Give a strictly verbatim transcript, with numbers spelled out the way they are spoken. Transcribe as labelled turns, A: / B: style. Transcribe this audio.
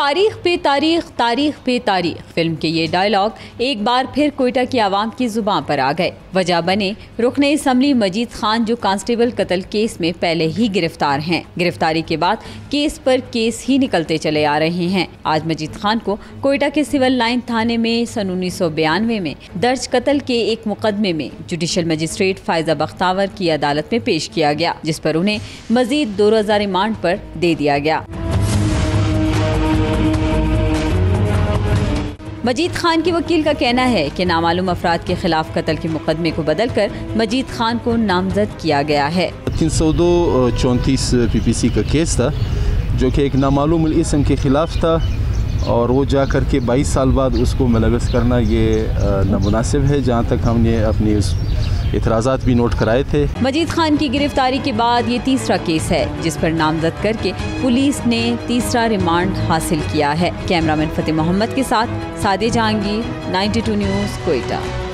A: तारीख पे तारीख तारीख पे तारीख फिल्म के ये डायलॉग एक बार फिर कोयटा की आवाम की जुबान पर आ गए। वजह बने रुकने असम्बली मजीद खान, जो कांस्टेबल कत्ल केस में पहले ही गिरफ्तार हैं। गिरफ्तारी के बाद केस पर केस ही निकलते चले आ रहे हैं। आज मजीद खान को कोयटा के सिविल लाइन थाने में सन उन्नीस सौ बयानवे में दर्ज कत्ल के एक मुकदमे में जुडिशल मजिस्ट्रेट फायजा बख्तावर की अदालत में पेश किया गया, जिस पर उन्हें मजीद दो रोजा रिमांड पर दे दिया गया। मजीद खान की वकील का कहना है कि नामालूम अफराद के खिलाफ कत्ल के मुकदमे को बदलकर मजीद खान को नामजद किया गया है।
B: तीन सौ दो चौंतीस पी पी सी का केस था, जो कि एक नामालूम इस्म के खिलाफ था, और वो जा कर के बाईस साल बाद उसको मुलव्वस करना ये नामुनासिब है। जहाँ तक हमने अपनी उस इतराज़ात भी नोट कराए थे।
A: मजीद खान की गिरफ्तारी के बाद ये तीसरा केस है जिस पर नामजद करके पुलिस ने तीसरा रिमांड हासिल किया है। कैमरामैन फतेह मोहम्मद के साथ सादे जहांगीर, बानवे न्यूज़, कोयटा।